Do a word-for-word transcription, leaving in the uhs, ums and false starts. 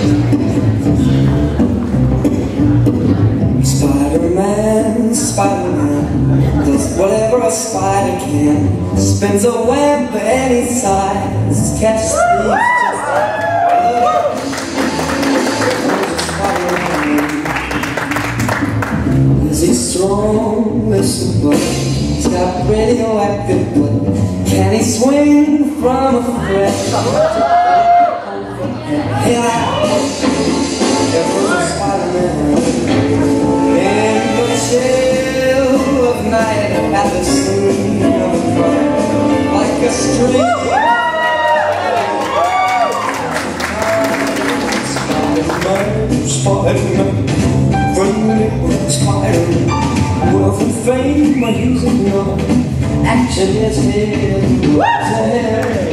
Spider-Man, Spider-Man does whatever a spider can. Spins a web any size, catches thieves just like Spider-Man. Is he strong? Listen, but he's got radioactive blood. Can he swing from a thread? Yeah, there's a Spider-Man. Chill of night at the scene of a crime, like a stream. Spider-Man, Spider-Man, friendly Spider-Man, wealth and fame are using your action is here.